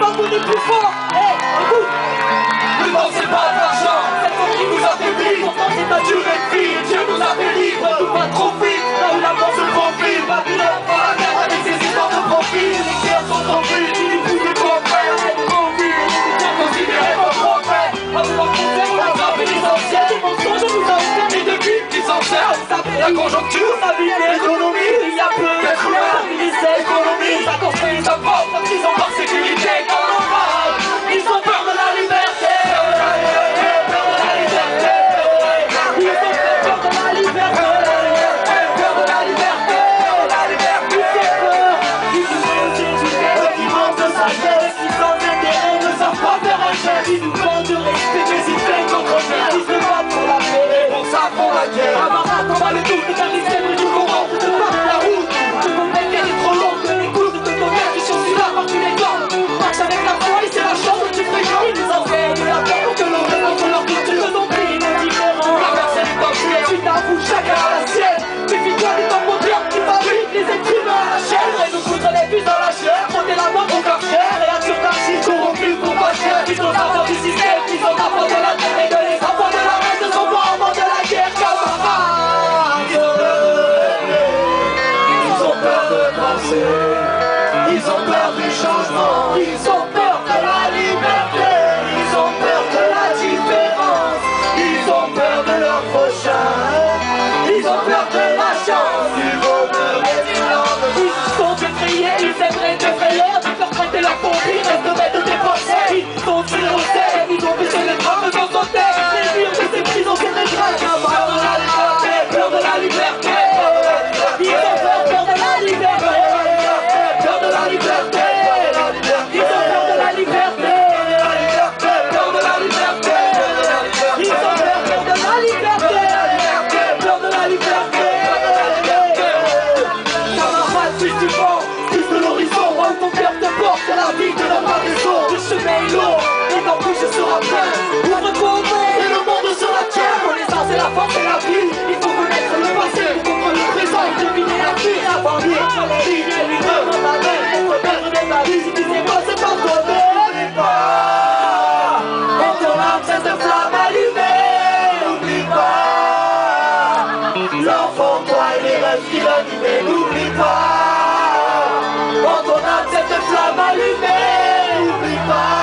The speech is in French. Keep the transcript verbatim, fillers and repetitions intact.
ensemble, on est plus fort. Hey, écoute. Le temps c'est pas de l'argent, c'est toi qui nous affaiblit. Pourtant c'est ta durée de vie, Dieu nous a fait libre. Tout va trop vite, là où la mort se faufile. Babylone prend la terre avec ses histoires de profil. Les guerres sont en vue, tu nous fous de quoi faire. C'est trop vite, on est bien considéré comme prophète. À vouloir compter, on a gravé l'essentiel. Des mensonges, on nous a offert et de bibles qui s'en servent. La conjoncture, sa vie, l'économie. Il y a peu de couleurs, ils s'économisent. Ça construit sa propre prison par sécurité. Ils ont peur de la liberté. Ils nous vendent de respect, mais ils prennent contre nous. Ils se battent pour la paix, et pour ça pour la guerre. Camarades, on va le tout, les carnivores du courant, de par la route. Le combat est trop long, que les coups de ton père qui sont là par tous les temps. Marche avec la foi, et c'est la chance que tu fréquentes. Ils nous enseignent la peur pour que l'on rencontre leur culture. Nos pays indifférents, la personne est pas fière. Tu t'avoues, chacun a la sienne. Méfie-toi des temps modernes qui fabriquent les êtres humains à la chaîne. Et nous foutre les puces dans la chair, monter la main au cœur cher. Et à sur d'argile corrompu pour pas cher. Ils sont enfants du système, ils sont enfants de la terre et de les enfants de la race, ne sont pas enfants de la guerre, camarades. Ils ont peur de penser, ils ont peur du changement, ils ont peur de la liberté, ils ont peur de la différence, ils ont peur de leur prochain, ils ont peur de la chance, du bonheur et du lendemain. Ils sont effrayés, ils aimeraient te frayer, de leur prêter leur pompier, resteraient de dépenser. Ils sont tirés, ils ont baissé les drames de son terre. Les murs de ces prisons, c'est des drames. Peur de la liberté, peur de la liberté. Ils ont peur, peur de la liberté. Peur de la liberté. Ils ont peur de la liberté. Peur de la liberté. Ils ont peur, peur de la liberté. Peur de la liberté. Camarades, suis du vent, plus de l'horizon. Où ton cœur te porte, c'est la vie de la main des eaux. Le chemin est lourd. Et dans bouche sera plein. Ouvre-toi au monde et le monde sera tien. Connaissance c'est la force et la vie. Il faut connaître le passé pour comprendre le présent et deviner la vie. Avant lui, entre les lignes et les deux dans ta tête. Être perdre de ta vie. Si tu sais pas, c'est pas toi. N'oublie pas. Et ton âme cesse de flamme allumée. N'oublie pas. L'enfant, toi et les rêves qui l'animaient. N'oublie pas. En ton âme cette flamme allumée. N'oublie pas.